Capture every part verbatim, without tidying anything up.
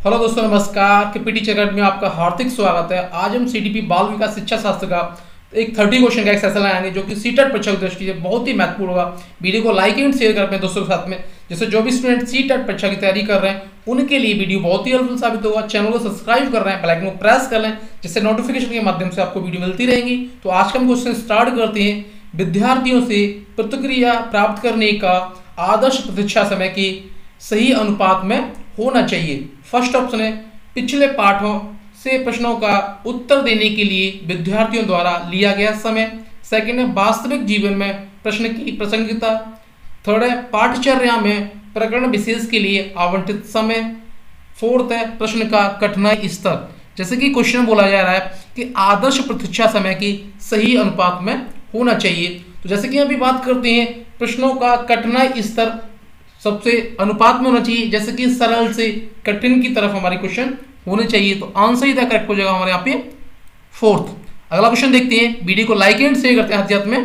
Hello दोस्तों, नमस्कार। KPT academy में आपका हार्दिक स्वागत है। आज हम सीडीपी बाल विकास शिक्षा शास्त्र का एक थर्टी क्वेश्चन का एक्सरसाइज लाएंगे जो कि सीटेट परीक्षा की दृष्टि से बहुत ही महत्वपूर्ण होगा। वीडियो को लाइक एंड शेयर करते हैं दोस्तों के साथ में, जैसे जो भी स्टूडेंट सीटेट परीक्षा की तैयारी कर रहे हैं उनके लिए वीडियो बहुत ही हेल्पफुल साबित होगा। चैनल को सब्सक्राइब कर रहे हैं, बेल आइकन को प्रेस कर लें, जिससे नोटिफिकेशन के माध्यम से आपको वीडियो मिलती रहेंगी। तो आज का हम क्वेश्चन स्टार्ट करते हैं। विद्यार्थियों से प्रतिक्रिया प्राप्त करने का आदर्श प्रतीक्षा समय की सही अनुपात में होना चाहिए। फर्स्ट ऑप्शन है पिछले पाठों से प्रश्नों का उत्तर देने के लिए विद्यार्थियों द्वारा लिया गया समय। सेकंड है वास्तविक जीवन में प्रश्न की प्रासंगिकता। थर्ड है पाठचर्या में प्रकरण विशेष के लिए आवंटित समय। फोर्थ है प्रश्न का कठिनाई स्तर। जैसे कि क्वेश्चन बोला जा रहा है कि आदर्श प्रतीक्षा समय की सही अनुपात में होना चाहिए। तो जैसे कि अभी बात करते हैं प्रश्नों का कठिनाई स्तर सबसे अनुपात में होना चाहिए, जैसे कि सरल से कठिन की तरफ हमारे क्वेश्चन होने चाहिए। तो आंसर इधर करेक्ट हो जाएगा हमारे यहाँ पे फोर्थ। अगला क्वेश्चन देखते हैं। वीडियो को लाइक एंड शेयर करते हैं हाथ में।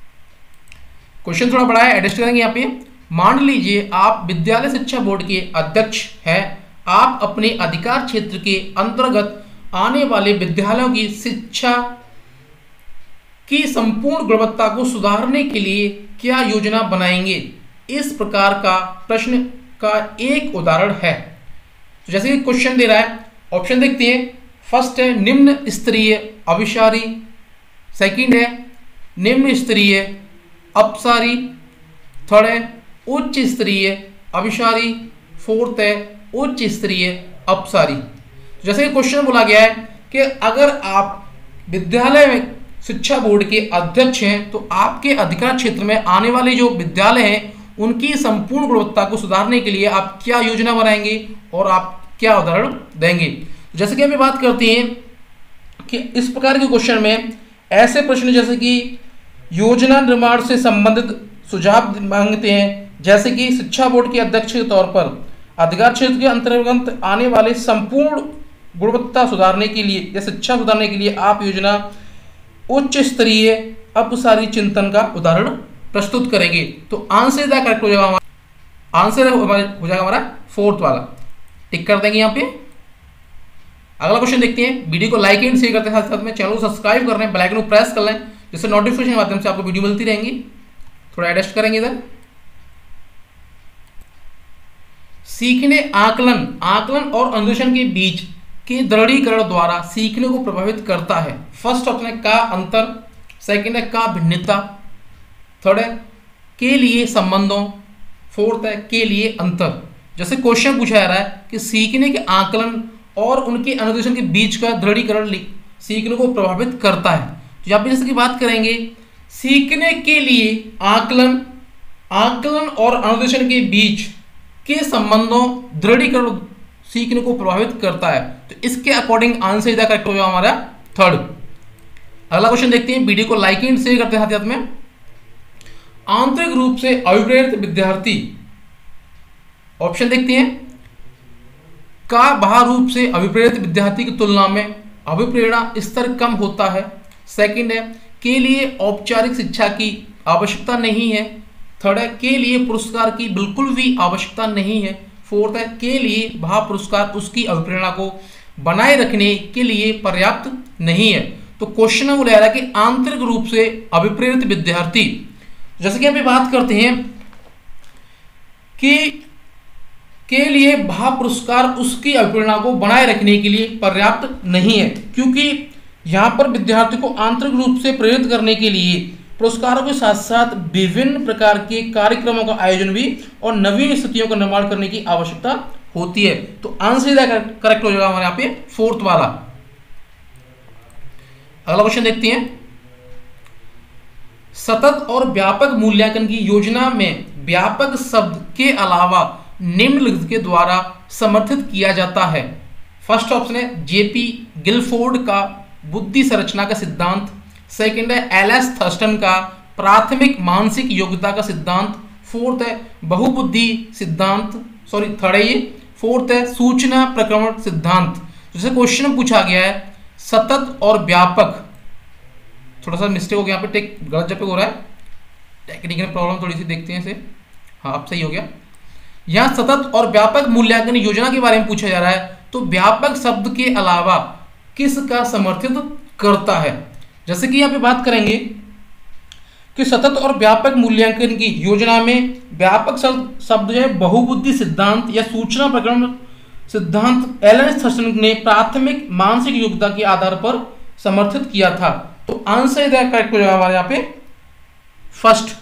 क्वेश्चन थोड़ा बड़ा है, एडजस्ट करेंगे यहाँ पे। मान लीजिए आप विद्यालय शिक्षा बोर्ड के अध्यक्ष हैं। आप अपने अधिकार क्षेत्र के अंतर्गत आने वाले विद्यालयों की शिक्षा की संपूर्ण गुणवत्ता को सुधारने के लिए क्या योजना बनाएंगे? इस प्रकार का प्रश्न का एक उदाहरण है। तो जैसे कि क्वेश्चन दे रहा है, ऑप्शन देखते हैं। फर्स्ट है निम्न स्तरीय अभिसारी। सेकंड है निम्न स्तरीय अपसारी। थर्ड है उच्च स्तरीय अभिसारी। फोर्थ है उच्च स्तरीय अपसारी। जैसे कि क्वेश्चन बोला गया है कि अगर आप विद्यालय में शिक्षा बोर्ड के अध्यक्ष हैं तो आपके अधिकार क्षेत्र में आने वाले जो विद्यालय हैं उनकी संपूर्ण गुणवत्ता को सुधारने के लिए आप क्या योजना बनाएंगे और आप क्या उदाहरण देंगे। जैसे कि हम बात करते हैं कि इस प्रकार के क्वेश्चन में ऐसे प्रश्न जैसे कि योजना निर्माण से संबंधित सुझाव मांगते हैं, जैसे कि शिक्षा बोर्ड के अध्यक्ष के तौर पर अधिकार क्षेत्र के अंतर्गत आने वाले संपूर्ण गुणवत्ता सुधारने के लिए या शिक्षा सुधारने के लिए आप योजना उच्च स्तरीय अपसारी चिंतन का उदाहरण प्रस्तुत करेंगे। तो आंसर इधर करेक्ट हो जाएगा हमारा आंसर हो जाएगा हमारा फोर्थ वाला। टिक कर देंगे यहाँ पे। अगला क्वेश्चन देखते हैं। वीडियो को लाइक एंड शेयर करते हैं, साथ साथ में चैनल को सब्सक्राइब कर रहे हैं, बेल आइकन को प्रेस कर लें, जिससे नोटिफिकेशन के माध्यम से आपको वीडियो मिलती रहेंगी। थोड़ा एडजस्ट करेंगे इधर। सीखने आकलन आकलन और अनुदेशन के बीच के दृढ़ीकरण द्वारा सीखने को प्रभावित करता है। फर्स्ट ऑप्शन है का अंतर। सेकंड है का भिन्नता। थर्ड है के लिए संबंधों। फोर्थ है के लिए अंतर। जैसे क्वेश्चन पूछा जा रहा है कि सीखने के आकलन और उनके अनुदेशन के बीच का दृढ़ीकरण सीखने को प्रभावित करता है। तो यहाँ पे जैसे की बात करेंगे, सीखने के लिए आकलन आकलन और अनुदेशन के बीच के संबंधों दृढ़ीकरण सीखने को प्रभावित करता है। तो इसके अकॉर्डिंग आंसर इधर करेक्ट हो जाएगा हमारा थर्ड। अगला क्वेश्चन देखते हैं। वीडियो को लाइक एंड शेयर करते हैं साथ में। आंतरिक रूप से अभिप्रेरित विद्यार्थी। ऑप्शन देखते हैं। का बाह्य रूप से अभिप्रेरित विद्यार्थी की तुलना में अभिप्रेरणा स्तर कम होता है। सेकंड है के लिए औपचारिक शिक्षा की आवश्यकता नहीं है। थर्ड है के लिए पुरस्कार की बिल्कुल भी आवश्यकता नहीं है। फोर्थ है के लिए बाह्य पुरस्कार उसकी अभिप्रेरणा को बनाए रखने के लिए पर्याप्त नहीं है। तो क्वेश्चन में बोला जा रहा है कि आंतरिक रूप से अभिप्रेरित विद्यार्थी, जैसे कि हम बात करते हैं कि के लिए बाह्य पुरस्कार उसकी अभिप्रेरणा को बनाए रखने के लिए पर्याप्त नहीं है, क्योंकि यहां पर विद्यार्थी को आंतरिक रूप से प्रेरित करने के लिए पुरस्कारों के साथ साथ विभिन्न प्रकार के कार्यक्रमों का आयोजन भी और नवीन स्थितियों का निर्माण करने की आवश्यकता होती है। तो आंसर करेक्ट हो जाएगा हमारे यहाँ पे फोर्थ वाला। अगला क्वेश्चन देखते हैं। सतत और व्यापक मूल्यांकन की योजना में व्यापक शब्द के अलावा निम्नलिखित के द्वारा समर्थित किया जाता है। फर्स्ट ऑप्शन है जेपी गिलफोर्ड का बुद्धि संरचना का सिद्धांत। सेकंड है एल एस थर्स्टन का प्राथमिक मानसिक योग्यता का सिद्धांत। फोर्थ है बहुबुद्धि सिद्धांत सॉरी थर्ड है ये फोर्थ है सूचना प्रक्रमण सिद्धांत। जैसे क्वेश्चन पूछा गया है सतत और व्यापक, थोड़ा सा मिस्टेक हो गया यहाँ पे, टेक गलत जब पे हो रहा है, टेक्निकल प्रॉब्लम थोड़ी सी देखते हैं इसे। हाँ अब सही हो गया। यहाँ सतत और व्यापक मूल्यांकन योजना के बारे में पूछा जा रहा है, तो व्यापक शब्द के अलावा किसका समर्थित करता है। जैसे कि यहाँ पे बात करेंगे कि सतत और व्यापक मूल्यांकन की योजना में व्यापक शब्द जो है बहुबुद्धि सिद्धांत या सूचना प्रकरण सिद्धांत एलन थर्स्टन ने प्राथमिक मानसिक योग्यता के आधार पर समर्थित किया था। तो आंसर इधर करेक्ट हो जाएगा हमारे यहाँ पे फर्स्ट।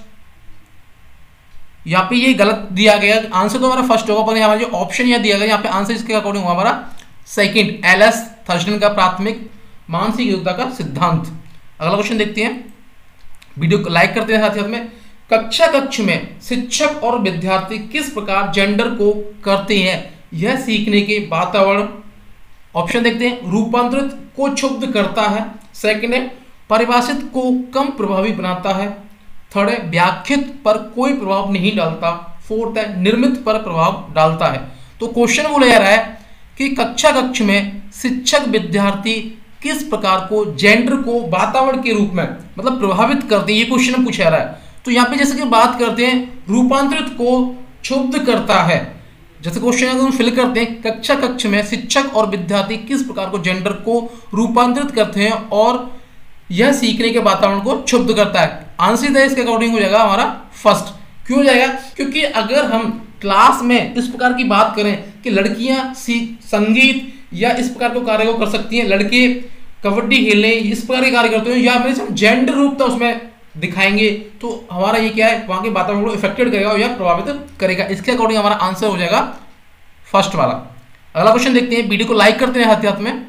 यहाँ पे ये गलत दिया गया, आंसर तो हमारा फर्स्ट होगा, पर हमारा जो ऑप्शन यहाँ दिया गया यहाँ पे आंसर इसके अकॉर्डिंग होगा हमारा सेकंड, एलएस थर्स्टन का प्राथमिक मानसिक योग्यता का सिद्धांत। अगला क्वेश्चन देखते हैं, वीडियो को लाइक करते हैं साथ ही साथ में। कक्षा कक्ष में शिक्षक और विद्यार्थी किस प्रकार जेंडर को करते हैं यह सीखने के वातावरण। ऑप्शन देखते हैं, रूपांतरित को क्षुब्ध करता है, सेकंड है परिभाषित को कम प्रभावी बनाता है, थर्ड है व्याख्यित पर कोई प्रभाव नहीं डालता, फोर्थ है निर्मित पर प्रभाव डालता है। तो क्वेश्चन बोला जा रहा है कि कक्षा कक्ष में शिक्षक विद्यार्थी किस प्रकार को जेंडर को वातावरण के रूप में मतलब प्रभावित करते हैं, ये क्वेश्चन पूछा रहा है। तो यहाँ पे जैसे कि बात करते हैं रूपांतरित को क्षुब्ध करता है, जैसे क्वेश्चन अगर हम फिल करते हैं कक्षा कक्ष में शिक्षक और विद्यार्थी किस प्रकार को जेंडर को रूपांतरित करते हैं और यह सीखने के वातावरण को क्षुब्ध करता है। आंसर है इसके अकॉर्डिंग हो जाएगा हमारा फर्स्ट। क्यों हो जाएगा, क्योंकि अगर हम क्लास में इस प्रकार की बात करें कि लड़कियां संगीत या इस प्रकार के कार्य को कर सकती हैं, लड़के कबड्डी खेलने इस प्रकार के कार्य करते हैं, या हमें जेंडर रूप था उसमें दिखाएंगे, तो हमारा ये क्या है वहां के वातावरण को इफेक्टेड करेगा या प्रभावित करेगा। इसके अकॉर्डिंग हमारा आंसर हो जाएगा फर्स्ट वाला। अगला क्वेश्चन देखते हैं, वीडियो को लाइक करते हैं हाथ हाथ में।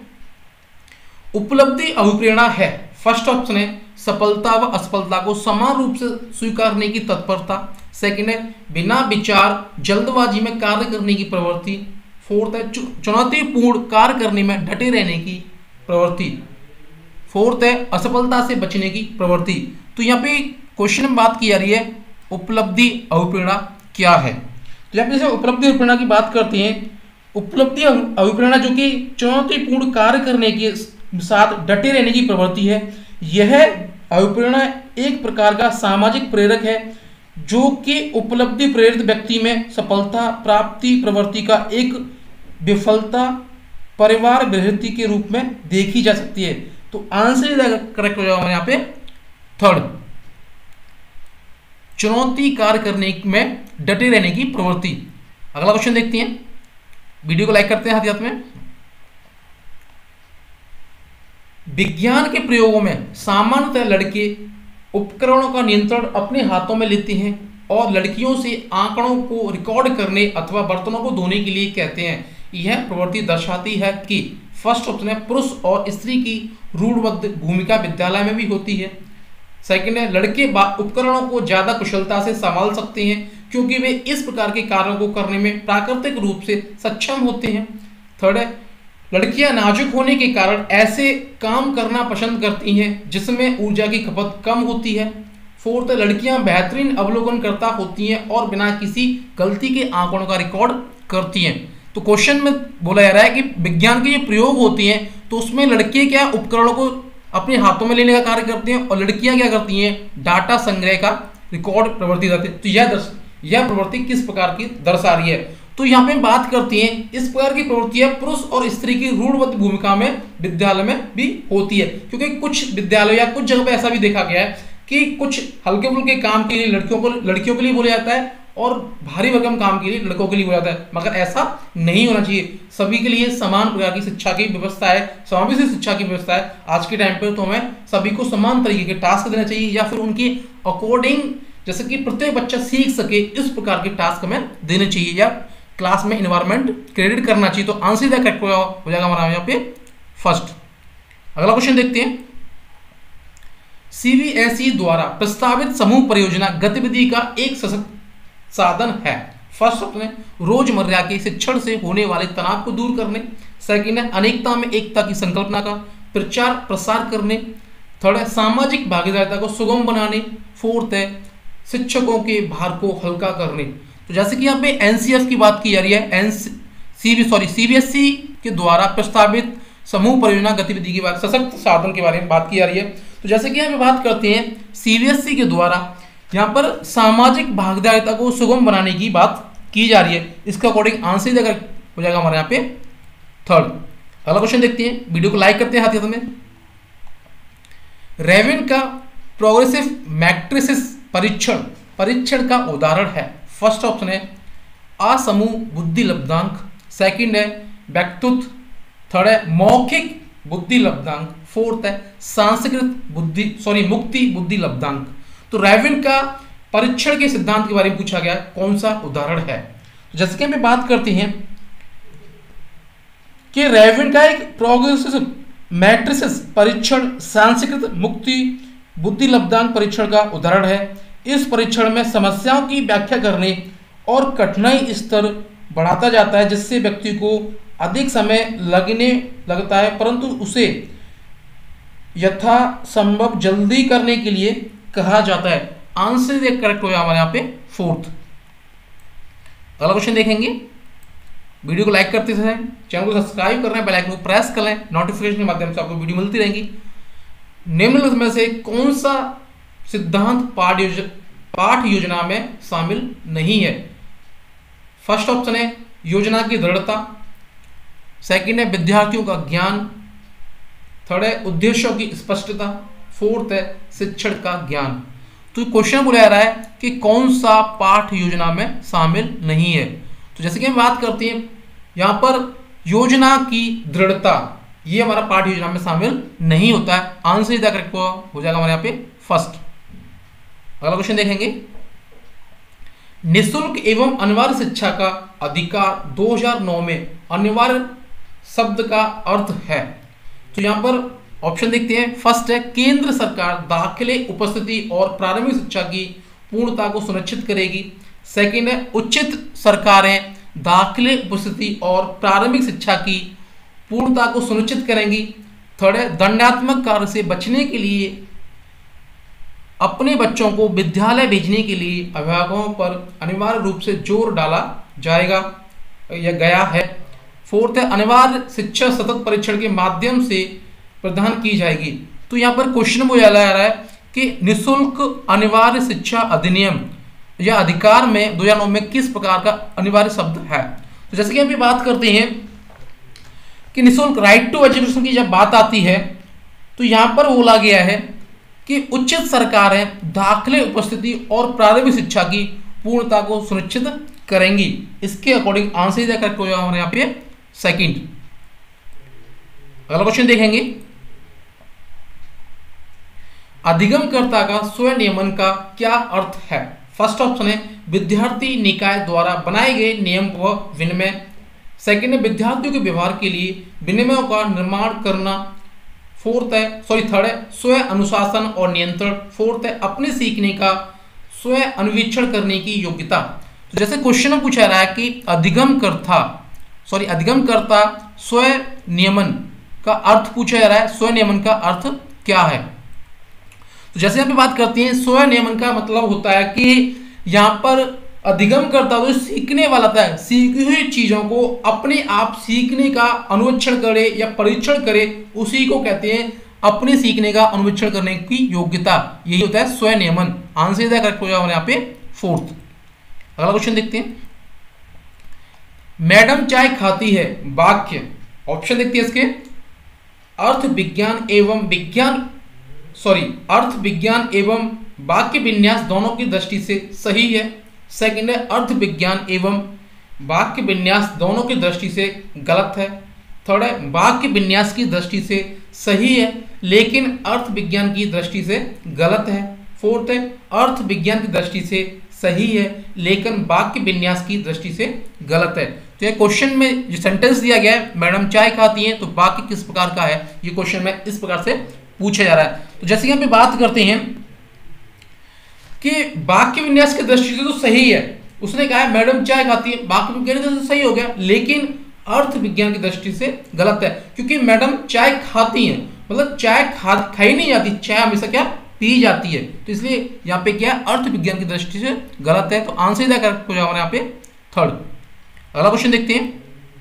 उपलब्धि अभिप्रेरणा है, फर्स्ट ऑप्शन है सफलता व असफलता को समान रूप से स्वीकारने की तत्परता, सेकंड है बिना विचार जल्दबाजी में कार्य करने की प्रवृत्ति, फोर्थ है चुनौतीपूर्ण कार्य करने में डटे रहने की प्रवृत्ति, फोर्थ है असफलता से बचने की प्रवृत्ति। तो यहाँ पे क्वेश्चन में बात की जा रही है उपलब्धि अभिप्रेरणा क्या है। तो यहाँ पे जैसे उपलब्धि अभिप्रेरणा की बात करते हैं, उपलब्धि अभिप्रेरणा जो कि चुनौतीपूर्ण कार्य करने के साथ डटे रहने की प्रवृत्ति है, यह अभिप्रेरणा एक प्रकार का सामाजिक प्रेरक है जो कि उपलब्धि प्रेरित व्यक्ति में सफलता प्राप्ति प्रवृत्ति का एक विफलता परिवार विरहित के रूप में देखी जा सकती है। तो आंसर करेक्ट हो जाएगा यहाँ पे थर्ड, चुनौती कार्य करने में डटे रहने की प्रवृत्ति। अगला क्वेश्चन देखते हैं, वीडियो को लाइक करते हैं हाथ हाथ में। विज्ञान के प्रयोगों में सामान्यतः लड़के उपकरणों का नियंत्रण अपने हाथों में लेते हैं और लड़कियों से आंकड़ों को रिकॉर्ड करने अथवा बर्तनों को धोने के लिए कहते हैं। यह प्रवृत्ति दर्शाती है कि फर्स्ट ऑप्शन है पुरुष और स्त्री की रूढ़बद्ध भूमिका विद्यालय में भी होती है, सेकंड है लड़के उपकरणों को ज्यादा कुशलता से संभाल सकते हैं क्योंकि वे इस प्रकार के कार्यों को करने में प्राकृतिक रूप से सक्षम होते हैं, थर्ड है लड़कियां नाजुक होने के कारण ऐसे काम करना पसंद करती हैं जिसमें ऊर्जा की खपत कम होती है, फोर्थ लड़कियां बेहतरीन अवलोकनकर्ता होती हैं और बिना किसी गलती के आंकड़ों का रिकॉर्ड करती हैं। तो क्वेश्चन में बोला जा रहा है कि विज्ञान के जो प्रयोग होते हैं तो उसमें लड़के क्या उपकरणों को अपने हाथों में लेने का कार्य करते हैं और लड़कियां क्या करती हैं डाटा संग्रह का रिकॉर्ड प्रवृत्ति करती है। तो यह यह प्रवृत्ति किस प्रकार की दर्शा रही है। तो यहाँ पे बात करती हैं इस प्रकार की प्रवृत्तियां पुरुष और स्त्री की रूढ़बद्ध भूमिका में विद्यालय में भी होती है, क्योंकि कुछ विद्यालय या कुछ जगह पे ऐसा भी देखा गया है कि कुछ हल्के फुल्के काम के लिए लड़कियों को लड़कियों के लिए बोला जाता है और भारी भरकम काम के लिए लड़कों के लिए बोला जाता है, मगर ऐसा नहीं होना चाहिए। सभी के लिए समान प्रकार की शिक्षा की व्यवस्था है, समावेशी शिक्षा की व्यवस्था है। आज के टाइम पर तो हमें सभी को समान तरीके के टास्क देना चाहिए या फिर उनके अकॉर्डिंग जैसे कि प्रत्येक बच्चा सीख सके इस प्रकार के टास्क हमें देने चाहिए या क्लास में इन्वायरमेंट क्रिएट करना चाहिए। तो आंसर इधर करेक्ट हो जाएगा हमारा यहाँ पे फर्स्ट। अगला क्वेश्चन देखते हैं, सीबीएसई द्वारा प्रस्तावित समूह परियोजना गतिविधि का एक सशक्त साधन है। फर्स्ट ऑप्शन है रोजमर्रा के शिक्षण से होने वाले तनाव को दूर करने, सेकंड है अनेकता में एकता की संकल्पना का प्रचार प्रसार करने, थर्ड है सामाजिक भागीदारिता को सुगम बनाने, फोर्थ है शिक्षकों के भार को हल्का करने। तो जैसे कि यहाँ पे एनसीएफ की बात की जा रही है, एनसीबी सॉरी सीबीएसई के द्वारा प्रस्तावित समूह परियोजना गतिविधि के बारे सशक्त साधन के बारे में बात की जा रही है। तो जैसे कि यहाँ पे बात करते हैं सीबीएसई के द्वारा यहाँ पर सामाजिक भागीदारिता को सुगम बनाने की बात की जा रही है। इसका अकॉर्डिंग आंसर अगर हो जाएगा हमारे यहाँ पे थर्ड। अगला क्वेश्चन देखते हैं, वीडियो को लाइक करते हैं हाथ हाथ में। रेविन का प्रोग्रेसिव मैट्रिसेस परीक्षण परीक्षण का उदाहरण है। फर्स्ट ऑप्शन है असमूह बुद्धि लब्धांक, सेकंड है व्यक्तित्व, थर्ड है मौखिक बुद्धि लब्धांक, फोर्थ है सांस्कृतिक बुद्धि सॉरी मुक्ति बुद्धि लब्धांक। तो रेविन का परीक्षण के सिद्धांत के बारे में पूछा गया, कौन सा उदाहरण है। जैसे कि हम बात करते हैं कि रेविन का एक प्रोग्रेसिव मैट्रिसेस परीक्षण सांस्कृतिक मुक्ति बुद्धि लब्धांक परीक्षण का उदाहरण है। इस परीक्षण में समस्याओं की व्याख्या करने और कठिनाई स्तर बढ़ाता जाता है, जिससे व्यक्ति को अधिक समय लगने लगता है, परंतु उसे यथासंभव जल्दी करने के लिए कहा जाता है। आंसर करेक्ट होगा हमारे यहाँ पे फोर्थ। अगला क्वेश्चन देखेंगे, वीडियो को लाइक करते हैं, चैनल को सब्सक्राइब करना है, बेल आइकन को प्रेस कर लें, नोटिफिकेशन के माध्यम से आपको वीडियो मिलती रहेंगी। निम्नलिखित में से कौन सा सिद्धांत पाठ योजना पाठ योजना में शामिल नहीं है। फर्स्ट ऑप्शन है योजना की दृढ़ता, सेकंड है विद्यार्थियों का ज्ञान, थर्ड है उद्देश्यों की स्पष्टता, फोर्थ है शिक्षण का ज्ञान। तो क्वेश्चन बोला जा रहा है कि कौन सा पाठ योजना में शामिल नहीं है। तो जैसे कि हम बात करते हैं यहाँ पर योजना की दृढ़ता, ये हमारा पाठ योजना में शामिल नहीं होता है। आंसर इधर करेक्ट हो जाएगा हमारे यहाँ पे फर्स्ट। अगला क्वेश्चन देखेंगे, निःशुल्क एवं अनिवार्य शिक्षा का अधिकार दो हज़ार नौ में अनिवार्य शब्द का अर्थ है। तो यहाँ पर ऑप्शन देखते हैं, फर्स्ट है केंद्र सरकार दाखिले उपस्थिति और प्रारंभिक शिक्षा की पूर्णता को सुनिश्चित करेगी, सेकंड है उचित सरकारें दाखिले उपस्थिति और प्रारंभिक शिक्षा की पूर्णता को सुनिश्चित करेंगी, थर्ड है दंडात्मक कार्य से बचने के लिए अपने बच्चों को विद्यालय भेजने के लिए अभिभावकों पर अनिवार्य रूप से जोर डाला जाएगा या गया है, फोर्थ है अनिवार्य शिक्षा सतत परीक्षण के माध्यम से प्रदान की जाएगी। तो यहाँ पर क्वेश्चन बोला जा रहा है कि निःशुल्क अनिवार्य शिक्षा अधिनियम या अधिकार में दो हज़ार नौ में किस प्रकार का अनिवार्य शब्द है। तो जैसे कि हम बात करते हैं कि निःशुल्क राइट टू एजुकेशन की जब बात आती है तो यहाँ पर बोला गया है कि उचित सरकारें दाखिले उपस्थिति और प्रारंभिक शिक्षा की पूर्णता को सुनिश्चित करेंगी। इसके अकॉर्डिंग आंसर इधर करेक्ट हो जाएगा हमारे यहाँ पे सेकंड। अगला क्वेश्चन देखेंगे, अधिगमकर्ता का स्वनियमन का क्या अर्थ है। फर्स्ट ऑप्शन है विद्यार्थी निकाय द्वारा बनाए गए नियम व विनिमय, सेकंड है विद्यार्थियों के व्यवहार के लिए विनिमयों का निर्माण करना, फोर्थ है सॉरी थर्ड है स्व अनुशासन और नियंत्रण, फोर्थ है अपने सीखने का स्व अन्वेषण करने की योग्यता। तो जैसे क्वेश्चन में पूछा रहा है कि अधिगमकर्ता सॉरी अधिगमकर्ता स्व नियमन का अर्थ पूछा जा रहा है, स्व नियमन का अर्थ क्या है। तो जैसे यहाँ पे बात करते हैं, स्व नियमन का मतलब होता है कि यहाँ पर अधिगम करता तो सीखने वाला था, सीखी हुई चीजों को अपने आप सीखने का अनुवीक्षण करे या परीक्षण करे, उसी को कहते हैं अपने सीखने का अनुवीक्षण करने की योग्यता, यही होता है स्व नियमन। आंसर इधर करेक्ट हो जाएगा यहाँ पे फोर्थ। अगला क्वेश्चन देखते हैं, मैडम चाय खाती है वाक्य, ऑप्शन देखते हैं इसके अर्थ विज्ञान एवं विज्ञान सॉरी अर्थ विज्ञान एवं वाक्य विन्यास दोनों की दृष्टि से सही है, सेकंड है अर्थ विज्ञान एवं वाक्य विन्यास दोनों की दृष्टि से गलत है, थर्ड है वाक्य विन्यास की दृष्टि से सही है लेकिन अर्थ विज्ञान की दृष्टि से गलत है, फोर्थ है अर्थ विज्ञान की दृष्टि से सही है लेकिन वाक्य विन्यास की दृष्टि से गलत है। तो ये क्वेश्चन में जो सेंटेंस दिया गया है मैडम चाय खाती हैं, तो वाक्य किस प्रकार का है, ये क्वेश्चन में इस प्रकार से पूछा जा रहा है। तो जैसे कि हम बात करते हैं कि वाक्य विन्यास की दृष्टि से तो सही है, उसने कहा है मैडम चाय खाती है, वाक्य विज्ञान की दृष्टि से सही हो गया लेकिन अर्थ विज्ञान की दृष्टि से गलत है, क्योंकि मैडम चाय खाती हैं मतलब चाय खा खाई नहीं जाती, चाय हमेशा क्या पी जाती है, तो इसलिए यहाँ पे क्या अर्थ विज्ञान की दृष्टि से गलत है। तो आंसर इधर करेक्ट हो जाएगा यहाँ पे थर्ड। अगला क्वेश्चन देखते हैं,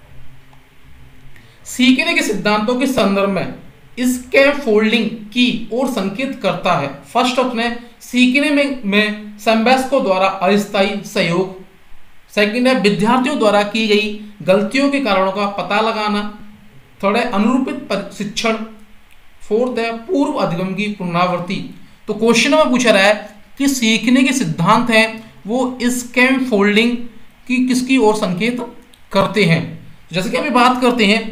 सीखने के सिद्धांतों के संदर्भ में इसके फोल्डिंग की ओर संकेत करता है। फर्स्ट ऑप्शन है सीखने में, में संवयस्कों द्वारा अस्थायी सहयोग, सेकंड है विद्यार्थियों द्वारा की गई गलतियों के कारणों का पता लगाना, थर्ड है अनुरूपित प्रशिक्षण, फोर्थ है पूर्व अधिगम की पुनरावृत्ति। तो क्वेश्चन में पूछा रहा है कि सीखने के सिद्धांत हैं वो स्कैम फोल्डिंग की किसकी ओर संकेत करते हैं। जैसे कि अभी बात करते हैं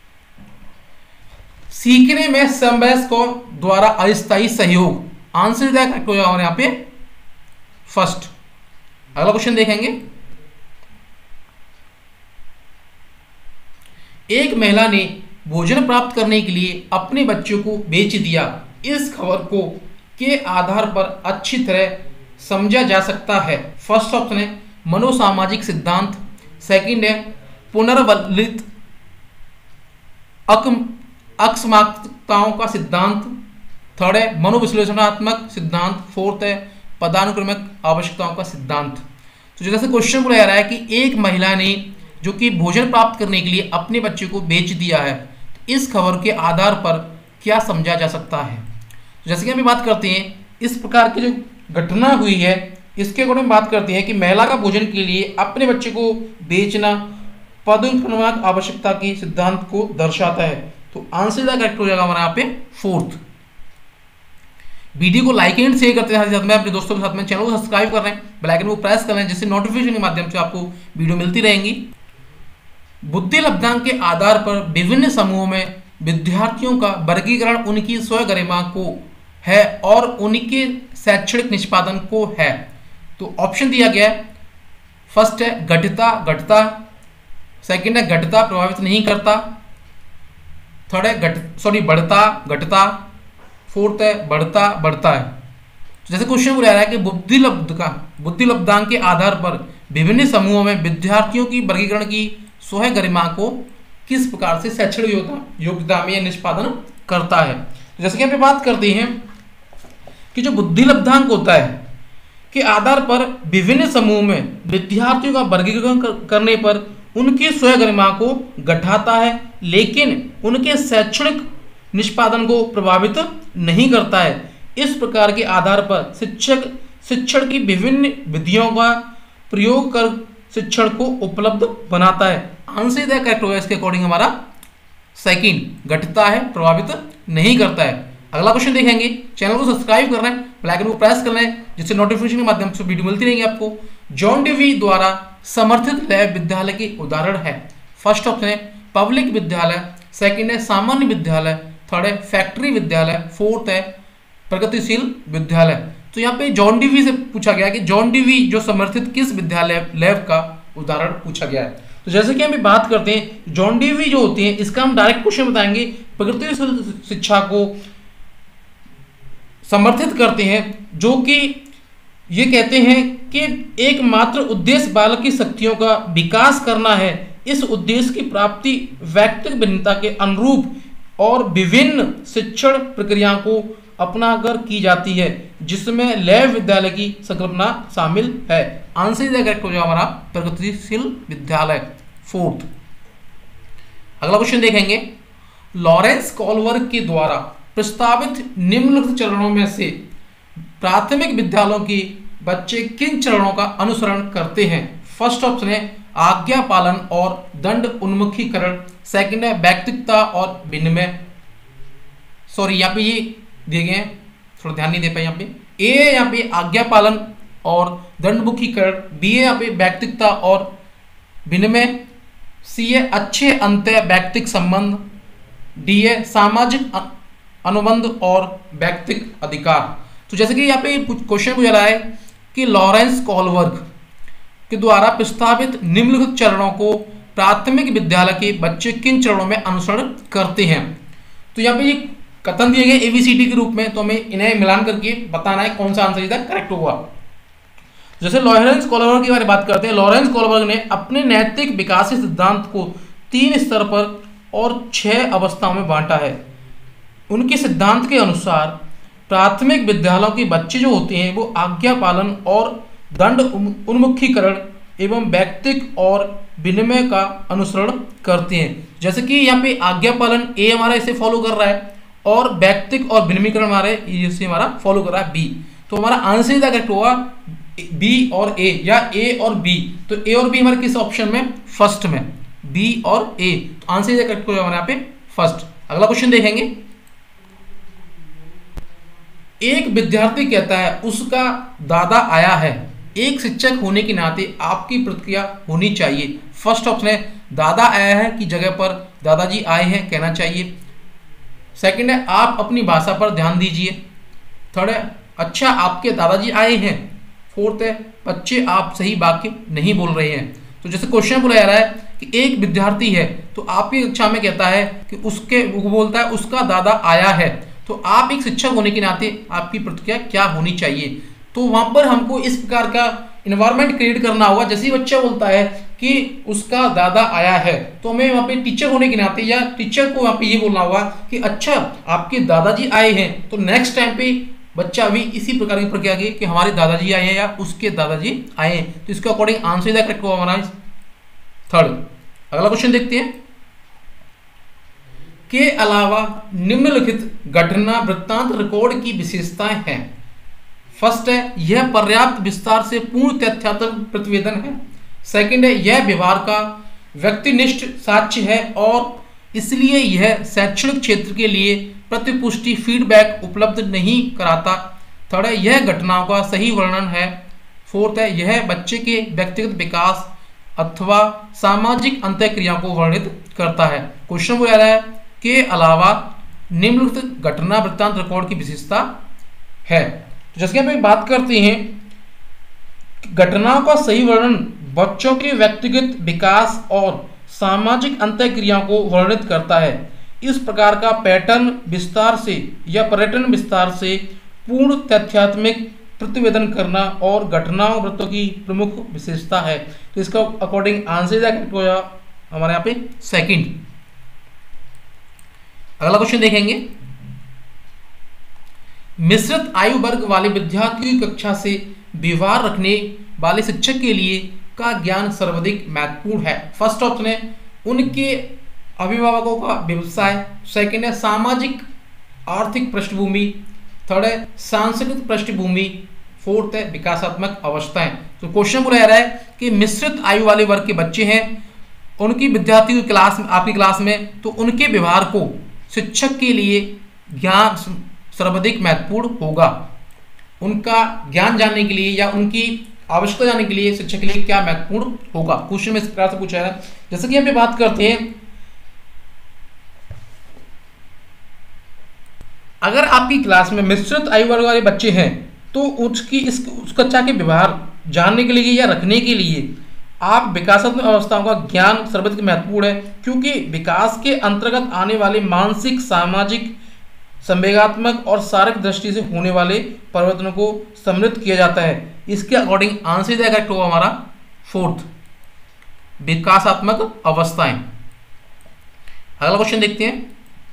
सीखने में समवयस्कों द्वारा अस्थायी सहयोग, आंसर क्या करेक्ट हो जाएगा यहाँ पे फर्स्ट। अगला क्वेश्चन देखेंगे, एक महिला ने भोजन प्राप्त करने के लिए अपने बच्चों को बेच दिया, इस खबर को के आधार पर अच्छी तरह समझा जा सकता है। फर्स्ट ऑप्शन है मनोसामाजिक सिद्धांत, सेकंड है पुनर्वलित अकस्मात्ताओं का सिद्धांत, थर्ड है मनोविश्लेषणात्मक सिद्धांत, फोर्थ है पदानुक्रमिक आवश्यकताओं का सिद्धांत। तो जैसे क्वेश्चन बोला जा रहा है कि एक महिला ने जो कि भोजन प्राप्त करने के लिए अपने बच्चे को बेच दिया है, तो इस खबर के आधार पर क्या समझा जा सकता है। जैसे कि हम बात करते हैं इस प्रकार की जो घटना हुई है इसके अकॉर्डिंग बात करते हैं कि महिला का भोजन के लिए अपने बच्चे को बेचना पदानुक्रमिक आवश्यकता की सिद्धांत को दर्शाता है। तो आंसर करेक्ट हो जाएगा हमारा यहाँ पे फोर्थ। वीडियो को लाइक एंड शेयर करते हैं, साथ में अपने दोस्तों के साथ में चैनल को सब्सक्राइब कर रहे हैं, बेल आइकन को प्रेस कर रहे हैं, जिससे नोटिफिकेशन के माध्यम से आपको वीडियो मिलती रहेंगी। बुद्धि लब्धांक के आधार पर विभिन्न समूहों में विद्यार्थियों का वर्गीकरण उनकी स्वगरिमा को है और उनके शैक्षणिक निष्पादन को है। तो ऑप्शन दिया गया है, फर्स्ट है घटता घटता, सेकंड है घटता प्रभावित नहीं करता, थर्ड है घट सॉरी बढ़ता घटता, फोर्थ है बढ़ता बढ़ता है। तो जैसे क्वेश्चन बोला रहा है कि बुद्धि लब्ध का बुद्धि लब्धांक के आधार पर विभिन्न समूहों में विद्यार्थियों की वर्गीकरण की स्व गरिमा को किस प्रकार से शैक्षणिक योग्यता में निष्पादन करता है। तो जैसे कि हम बात करते हैं कि जो बुद्धि लब्धांक होता है के आधार पर विभिन्न समूह में विद्यार्थियों का वर्गीकरण करने पर उनकी स्व गरिमा को घटाता है, लेकिन उनके शैक्षणिक निष्पादन को प्रभावित नहीं करता है। इस प्रकार के आधार पर शिक्षक शिक्षण की विभिन्न विधियों का प्रयोग कर शिक्षण को उपलब्ध बनाता है। आंसर इधर करेक्ट होगा इसके अकॉर्डिंग हमारा सेकंड, घटता है प्रभावित नहीं करता है। अगला क्वेश्चन देखेंगे, चैनल को सब्सक्राइब करना है, बेल आइकन को प्रेस करना है, जिससे नोटिफिकेशन के माध्यम से वीडियो मिलती रहेंगी आपको। जॉन डीवी द्वारा समर्थित लैब विद्यालय के उदाहरण है। फर्स्ट ऑप्शन है पब्लिक विद्यालय, सेकंड है सामान्य विद्यालय, थर्ड है फैक्ट्री विद्यालय, फोर्थ है प्रगतिशील विद्यालय। तो यहाँ पे जॉन डीवी से पूछा गया कि जॉन डीवी जो समर्थित किस विद्यालय लैब का उदाहरण पूछा गया है। तो जैसे कि हम बात करते हैं जॉन डीवी जो होती है इसका हम डायरेक्ट क्वेश्चन बताएंगे, प्रगतिशील शिक्षा को समर्थित करते हैं, जो कि ये कहते हैं कि एकमात्र उद्देश्य बालक की शक्तियों का विकास करना है। इस उद्देश्य की प्राप्ति व्यक्तिगत भिन्नता के अनुरूप और विभिन्न शिक्षण प्रक्रियाओं को अपनाकर की जाती है, जिसमें लैब विद्यालय की संकल्पना शामिल है। आंसर करेक्ट हो जाएगा हमारा प्रगतिशील विद्यालय, फोर्थ। अगला क्वेश्चन देखेंगे, लॉरेंस कॉलवर्ग के द्वारा प्रस्तावित निम्नलिखित चरणों में से प्राथमिक विद्यालयों के बच्चे किन चरणों का अनुसरण करते हैं। फर्स्ट ऑप्शन है आज्ञा पालन और दंड उन्मुखीकरण, सेकंड है व्यक्तिगता और विनिमय, सॉरी यहाँ पे ये दिए गए हैं, थोड़ा ध्यान नहीं दे पाए यहाँ पे। ए है यहाँ पे आज्ञा पालन और दंडमुखीकरण, बी है यहाँ पे व्यक्तिगता और विनिमय, सी है अच्छे अंत्य व्यक्तिक संबंध, डी है सामाजिक अनुबंध और व्यक्तिक अधिकार। तो जैसे कि यहाँ पे क्वेश्चन पूछा रहा है कि लॉरेंस कॉलवर्ग के द्वारा प्रस्तावित निम्नलिखित चरणों को प्राथमिक विद्यालय के बच्चे किन चरणों में अनुसरण करते हैं। तो यहाँ पे ये कथन दिए गए एबीसीडी के रूप में, तो हमें इन्हें मिलान करके बताना है कौन सा आंसर इधर करेक्ट होगा। जैसे लॉरेंस कॉलवर्ग की बारे में बात करते हैं, लॉरेंस कॉलवर्ग ने अपने नैतिक विकास सिद्धांत को तीन स्तर पर और छह अवस्थाओं में बांटा है। उनके सिद्धांत के अनुसार प्राथमिक विद्यालयों के बच्चे जो होते हैं वो आज्ञा पालन और दंड उन्मुखीकरण एवं व्यक्तिक और विनिमय का अनुसरण करते हैं। जैसे कि यहाँ पे आज्ञा पालन ए हमारा इसे फॉलो कर रहा है और व्यक्तिक और विनिमयकरण हमारे इसे हमारा फॉलो कर रहा है बी। तो हमारा आंसर इधर करेक्ट होगा बी और ए, या ए और बी। तो ए और बी हमारे किस ऑप्शन में, फर्स्ट में, बी और ए। तो आंसर इधर करेक्ट होगा हमारे यहाँ पे फर्स्ट। अगला क्वेश्चन देखेंगे, एक विद्यार्थी कहता है उसका दादा आया है, एक शिक्षक होने के नाते आपकी प्रतिक्रिया होनी चाहिए। फर्स्ट ऑप्शन है दादा आया है की जगह पर दादाजी आए हैं कहना चाहिए। सेकंड है आप अपनी भाषा पर ध्यान दीजिए। थर्ड है अच्छा आपके दादाजी आए हैं। फोर्थ है बच्चे आप सही वाक्य नहीं बोल रहे हैं। तो जैसे क्वेश्चन बोला जा रहा है कि एक विद्यार्थी है तो आपकी कक्षा में कहता है कि उसके वो बोलता है उसका दादा आया है, तो आप एक शिक्षक होने के नाते आपकी प्रतिक्रिया क्या होनी चाहिए। तो वहां पर हमको इस प्रकार का इन्वायरमेंट क्रिएट करना होगा। जैसे ही बच्चा बोलता है कि उसका दादा आया है तो हमें वहां पे टीचर होने के नाते या टीचर को वहां पे ये बोलना होगा कि अच्छा आपके दादाजी आए हैं। तो नेक्स्ट टाइम पे बच्चा भी इसी प्रकार की प्रक्रिया की कि हमारे दादाजी आए हैं या उसके दादाजी आए हैं। तो इसके अकॉर्डिंग आंसर इधर करेक्ट होगा हमारा थर्ड। अगला क्वेश्चन देखते हैं, के अलावा निम्नलिखित घटना वृत्तांत रिकॉर्ड की विशेषताएं हैं। फर्स्ट है यह पर्याप्त विस्तार से पूर्ण तथ्यात्मक प्रतिवेदन है। सेकंड है यह व्यवहार का व्यक्तिनिष्ठ साक्ष्य है और इसलिए यह शैक्षणिक क्षेत्र के लिए प्रतिपुष्टि फीडबैक उपलब्ध नहीं कराता। थर्ड है यह घटनाओं का सही वर्णन है। फोर्थ है यह बच्चे के व्यक्तिगत विकास अथवा सामाजिक अंतःक्रियाओं को वर्णित करता है। क्वेश्चन बोला रहा है के अलावा निम्नलिखित घटना वृत्तांत रिकॉर्ड की विशेषता है। तो जैसे कि हम बात करते हैं घटनाओं का सही वर्णन बच्चों के व्यक्तिगत विकास और सामाजिक अंतःक्रियाओं को वर्णित करता है। इस प्रकार का पैटर्न विस्तार से या पर्यटन विस्तार से पूर्ण तथ्यात्मक प्रतिवेदन करना और घटनाओं वृत्तों की प्रमुख विशेषता है। तो इसका अकॉर्डिंग आंसर करेक्ट हो जाएगा हमारे यहाँ पे सेकंड। अगला क्वेश्चन देखेंगे, मिश्रित आयु वर्ग वाले विद्यार्थियों की कक्षा से व्यवहार रखने वाले शिक्षक के लिए का ज्ञान सर्वाधिक महत्वपूर्ण है। फर्स्ट ऑप्शन है उनके अभिभावकों का व्यवसाय। सेकंड है सामाजिक आर्थिक पृष्ठभूमि। थर्ड है सांस्कृतिक पृष्ठभूमि। फोर्थ है विकासात्मक अवस्थाएं। तो क्वेश्चन बोला जा रहा है कि मिश्रित आयु वाले वर्ग के बच्चे हैं, उनकी विद्यार्थियों की क्लास में आपकी क्लास में, तो उनके व्यवहार को शिक्षक के लिए ज्ञान सर्वाधिक महत्वपूर्ण होगा। उनका ज्ञान जानने के लिए या उनकी आवश्यकता जानने के लिए शिक्षक के लिए क्या महत्वपूर्ण होगा। क्वेश्चन में इस प्रकार से पूछा है। जैसे कि हम पे बात करते हैं, अगर आपकी क्लास में मिश्रित आयु वर्ग वाले बच्चे हैं तो उसकी इस उस कक्षा के व्यवहार जानने के लिए या रखने के लिए आप विकासात्मक अवस्थाओं का ज्ञान सर्वाधिक महत्वपूर्ण है, क्योंकि विकास के अंतर्गत आने वाले मानसिक, सामाजिक, संवेगात्मक और शारीरिक दृष्टि से होने वाले परिवर्तनों को सम्मिलित किया जाता है। इसके अकॉर्डिंग आंसर करेक्ट होगा हमारा फोर्थ, विकासात्मक अवस्थाएं। अगला क्वेश्चन देखते हैं,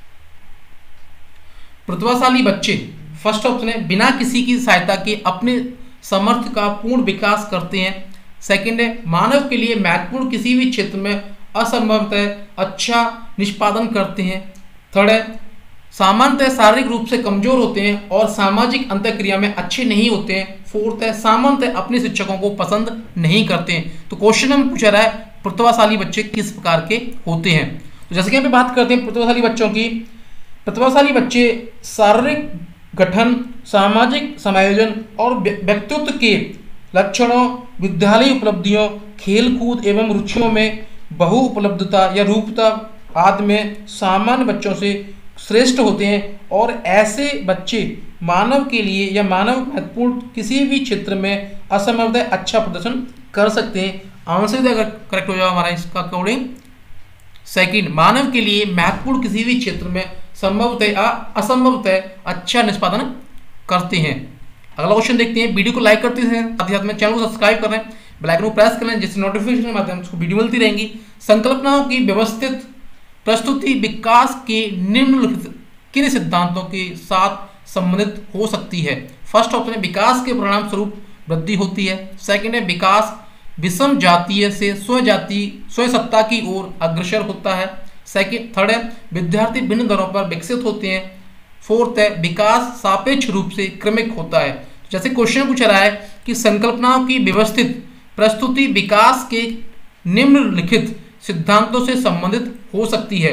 प्रतिभाशाली बच्चे फर्स्ट ऑप्शन है बिना किसी की सहायता के अपने सामर्थ्य का पूर्ण विकास करते हैं। सेकंड है मानव के लिए महत्वपूर्ण किसी भी क्षेत्र में असंभवतः अच्छा निष्पादन करते हैं। थर्ड है सामान्यतः शारीरिक रूप से कमजोर होते हैं और सामाजिक अंतःक्रिया में अच्छे नहीं होते हैं। फोर्थ है सामान्यतः अपने शिक्षकों को पसंद नहीं करते हैं। तो क्वेश्चन में पूछा रहा है प्रतिभाशाली बच्चे किस प्रकार के होते हैं। तो जैसे कि हम बात करते हैं प्रतिभाशाली बच्चों की, प्रतिभाशाली बच्चे शारीरिक गठन, सामाजिक समायोजन और व्यक्तित्व के लक्षणों, विद्यालय उपलब्धियों, खेलकूद एवं रुचियों में बहु उपलब्धता या रूपता आदि में सामान्य बच्चों से श्रेष्ठ होते हैं और ऐसे बच्चे मानव के लिए या मानव महत्वपूर्ण किसी भी क्षेत्र में असंभवतः अच्छा प्रदर्शन कर सकते हैं। आंसर अगर करेक्ट हो जाए हमारा इसका अकॉर्डिंग सेकंड, मानव के लिए महत्वपूर्ण किसी भी क्षेत्र में संभवतः असंभवतः अच्छा निष्पादन करते हैं। अगला क्वेश्चन देखते हैं, वीडियो को लाइक करते हैं, साथ ही साथ में चैनल को सब्सक्राइब कर रहे हैं, बेल आइकन को प्रेस कर लें जिससे नोटिफिकेशन के माध्यम से वीडियो मिलती रहेंगी। संकल्पनाओं की व्यवस्थित प्रस्तुति विकास के निम्नलिखित किन सिद्धांतों के साथ संबंधित हो सकती है। फर्स्ट ऑप्शन है विकास के परिणाम स्वरूप वृद्धि होती है। सेकंड है विकास विषम जातीय से स्वजाति स्वसत्ता की ओर अग्रसर होता है। सेकंड थर्ड है विद्यार्थी भिन्न दरों पर विकसित होते हैं। फोर्थ है विकास सापेक्ष रूप से क्रमिक होता है। जैसे क्वेश्चन पूछा रहा है कि संकल्पनाओं की व्यवस्थित प्रस्तुति विकास के निम्नलिखित सिद्धांतों से संबंधित हो सकती है।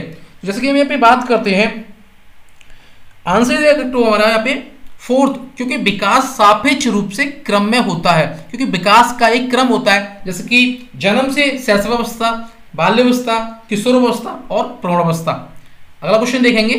जैसे कि हम यहाँ पे बात करते हैं, आंसर टू हमारा यहाँ पे फोर्थ, क्योंकि विकास सापेक्ष रूप से क्रम में होता है, क्योंकि विकास का एक क्रम होता है, जैसे कि जन्म से शैशवावस्था, बाल्यावस्था, किशोरावस्था और प्रौढ़ावस्था। अगला क्वेश्चन देखेंगे,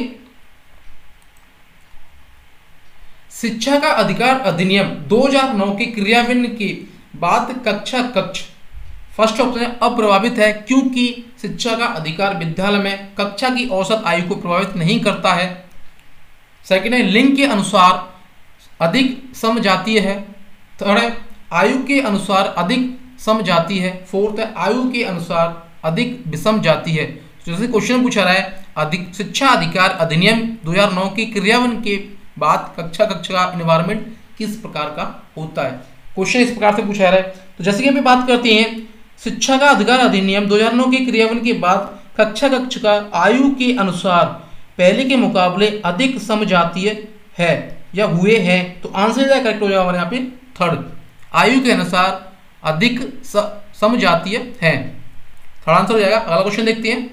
शिक्षा का अधिकार अधिनियम दो हज़ार नौ के क्रियान्वयन के बाद कक्षा कक्ष, फर्स्ट ऑप्शन है अप्रभावित है, क्योंकि शिक्षा का अधिकार विद्यालय में कक्षा की औसत आयु को प्रभावित नहीं करता है। सेकंड है लिंग के अनुसार अधिक समजातीय है। थर्ड है आयु के अनुसार अधिक समजातीय है। फोर्थ है आयु के अनुसार अधिक विषम जाति है। जैसे क्वेश्चन पूछा रहा है, अधिक शिक्षा अधिकार अधिनियम दो हज़ार नौ के क्रियान्वयन के बाद कक्षा कक्ष का एनवायरमेंट किस प्रकार का होता है। क्वेश्चन इस प्रकार से पूछा रहा है। तो जैसे कि हम बात करते हैं, शिक्षा का अधिकार अधिनियम दो हज़ार नौ के क्रियान्वयन के बाद कक्षा कक्ष का आयु के अनुसार पहले के मुकाबले अधिक समजातीय है या हुए हैं, तो आंसर क्या करेक्ट हो जाएगा हमारे यहाँ पे थर्ड, आयु के अनुसार अधिक समजातीय है, थर्ड आंसर हो जाएगा। अगला क्वेश्चन देखते हैं,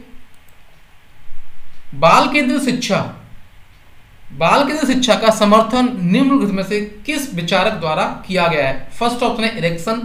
बाल केंद्रित शिक्षा, बाल केंद्रित शिक्षा का समर्थन निम्नलिखित में से किस विचारक द्वारा किया गया है। फर्स्ट ऑप्शन है Erikson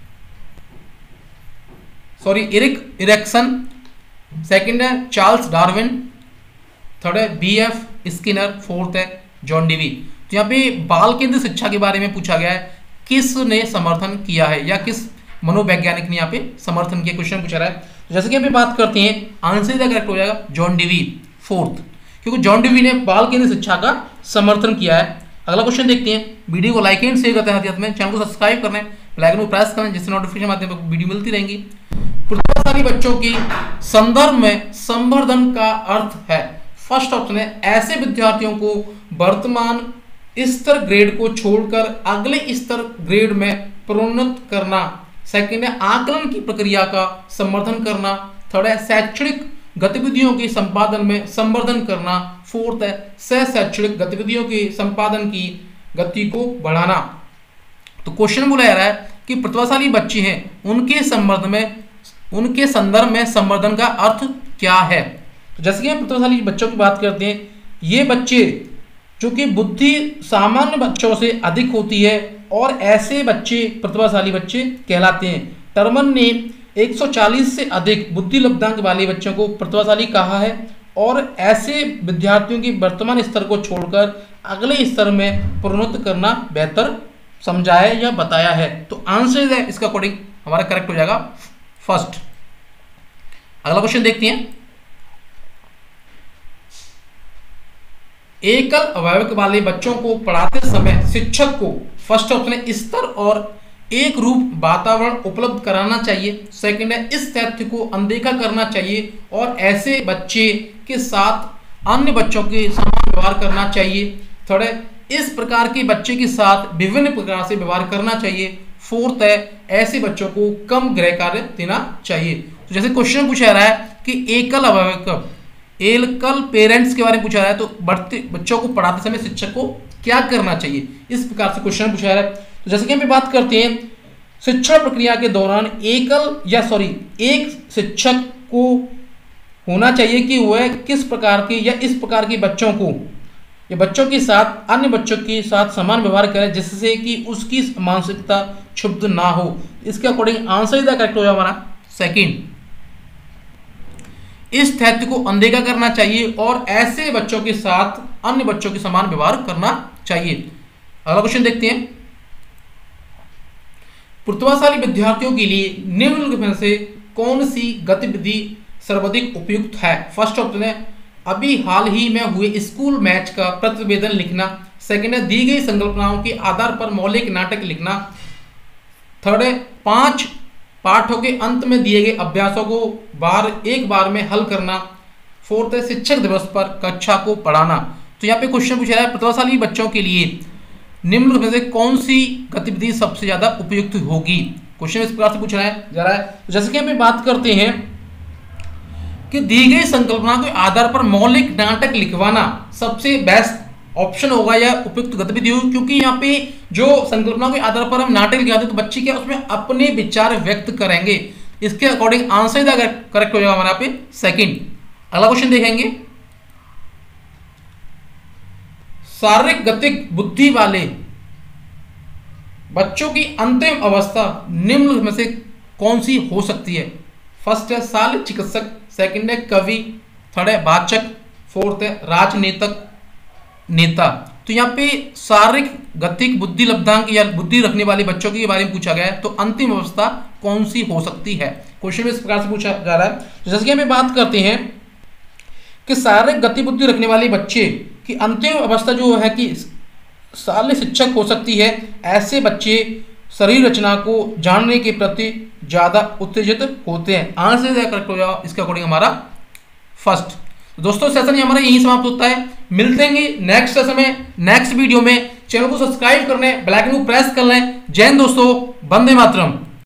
sorry Erik Erikson, second है चार्ल्स डार्विन, थर्ड है बी एफ स्किनर, फोर्थ है जॉन डीवी। तो यहाँ पे बाल केंद्रित शिक्षा के बारे में पूछा गया है, किसने समर्थन किया है या किस मनोवैज्ञानिक ने यहाँ पे समर्थन किया, क्वेश्चन पूछा रहा है। तो जैसे कि यहाँ पे बात करते हैं, आंसर क्या करेक्ट हो जाएगा जॉन डीवी, फोर्थ, क्योंकि जॉन डीवी ने बाल केंद्रित शिक्षा का समर्थन किया है। अगला क्वेश्चन देखते हैं, वीडियो को लाइक एंड शेयर करते हैं, साथ में चैनल को सब्सक्राइब करना है, बेल आइकन को प्रेस करना है, जिससे नोटिफिकेशन आते हैं वीडियो मिलती रहेंगी। प्रतिभाशाली बच्चों की संदर्भ में संवर्धन का अर्थ है, फर्स्ट ऑप्शन है ऐसे विद्यार्थियों को वर्तमान स्तर ग्रेड को छोड़कर अगले स्तर ग्रेड में प्रोन्नत करना, सेकंड है आकलन की प्रक्रिया का संवर्धन करना, थर्ड है शैक्षणिक गतिविधियों के संपादन में संवर्धन करना, फोर्थ है सह शैक्षणिक गतिविधियों के संपादन की गति को बढ़ाना। तो क्वेश्चन बोला जा रहा है कि प्रतिभाशाली बच्चे हैं, उनके संवर्धन में उनके संदर्भ में संवर्धन का अर्थ क्या है। तो जैसे कि हम प्रतिभाशाली बच्चों की बात करते हैं, ये बच्चे जो कि बुद्धि सामान्य बच्चों से अधिक होती है और ऐसे बच्चे प्रतिभाशाली बच्चे कहलाते हैं। टर्मन ने एक सौ चालीस से अधिक बुद्धि लब्धांक वाले बच्चों को प्रतिभाशाली कहा है और ऐसे विद्यार्थियों की वर्तमान स्तर को छोड़कर अगले स्तर में प्रोन्नत करना बेहतर समझाया या बताया है। तो आंसर है इसका अकॉर्डिंग हमारा करेक्ट हो जाएगा फर्स्ट। अगला क्वेश्चन देखते हैं, एकल अवयवक वाले बच्चों को पढ़ाते समय शिक्षक को फर्स्ट ऑप्शन स्तर और एक रूप वातावरण उपलब्ध कराना चाहिए, सेकंड है इस तथ्य को अनदेखा करना चाहिए और ऐसे बच्चे के साथ अन्य बच्चों के समान व्यवहार करना चाहिए, थर्ड है इस प्रकार के बच्चे के साथ विभिन्न प्रकार से व्यवहार करना चाहिए, फोर्थ है ऐसे बच्चों को कम गृह कार्य देना चाहिए। तो जैसे क्वेश्चन पूछा रहा है कि एकल अवयवक एकल पेरेंट्स के बारे में पूछा रहा है, तो बढ़ते बच्चों को पढ़ाते समय शिक्षक को क्या करना चाहिए, इस प्रकार से क्वेश्चन पूछा रहा है। तो जैसे कि हम बात करते हैं, शिक्षण प्रक्रिया के दौरान एकल या सॉरी एक शिक्षक को होना चाहिए कि वह किस प्रकार के या इस प्रकार के बच्चों को या बच्चों के साथ अन्य बच्चों के साथ समान व्यवहार करे जिससे कि उसकी मानसिकता क्षुब्ध ना हो। इसके अकॉर्डिंग आंसर इधर करेक्ट हो जाएगा हमारा सेकंड, इस तथ्य को अनदेखा करना चाहिए और ऐसे बच्चों के साथ अन्य बच्चों के समान व्यवहार करना चाहिए। अगला क्वेश्चन देखते हैं, प्रतिभाशाली विद्यार्थियों के लिए निम्नलिखित में से कौन सी गतिविधि सर्वाधिक उपयुक्त है। फर्स्ट ऑप्शन है अभी हाल ही में हुए स्कूल मैच का प्रतिवेदन लिखना, सेकंड है दी गई संकल्पनाओं के आधार पर मौलिक नाटक लिखना, थर्ड है पांच पाठों के अंत में दिए गए अभ्यासों को बार एक बार में हल करना, फोर्थ है शिक्षक दिवस पर कक्षा को पढ़ाना। तो यहाँ पे क्वेश्चन पूछा है प्रतिभाशाली बच्चों के लिए निम्नलिखित में से कौन सी गतिविधि सबसे ज्यादा उपयुक्त होगी। क्वेश्चन इस प्रकार से पूछ रहा है जा रहा है तो जैसे कि हम बात करते हैं कि दी गई संकल्पना के आधार पर मौलिक नाटक लिखवाना सबसे बेस्ट ऑप्शन होगा या उपयुक्त गतिविधि होगी, क्योंकि यहाँ पे जो संकल्पना के आधार पर हम नाटक लिखाते हैं तो बच्चे क्या उसमें अपने विचार व्यक्त करेंगे। इसके अकॉर्डिंग आंसर करेक्ट हो जाएगा हमारे यहाँ पे सेकंड। अगला क्वेश्चन देखेंगे, शारीरिक गतिक बुद्धि वाले बच्चों की अंतिम अवस्था निम्न में से कौन सी हो सकती है? फर्स्ट है शाल्य चिकित्सक, सेकंड है कवि, थर्ड है वाचक, फोर्थ है राजनेतक नेता। तो यहाँ पे शारीरिक गतिक बुद्धि लब्धांक या बुद्धि रखने वाले बच्चों के बारे में पूछा गया है, तो अंतिम अवस्था कौन सी हो सकती है? क्वेश्चन में इस प्रकार से पूछा जा रहा है। जैसे कि हम बात करते हैं कि शारीरिक गति बुद्धि रखने वाले बच्चे की अंतिम अवस्था जो है कि शाल्य शिक्षक हो सकती है। ऐसे बच्चे शरीर रचना को जानने के प्रति ज्यादा उत्तेजित होते हैं। आंसर करेक्ट हो जाओ इसके अकॉर्डिंग हमारा फर्स्ट। दोस्तों सेशन हमारा यही समाप्त होता है। मिलते हैं नेक्स्ट सेशन में, नेक्स्ट वीडियो में। चैनल को सब्सक्राइब करने, बेल आइकन को प्रेस कर लें। जय हिंद दोस्तों, वंदे मातरम।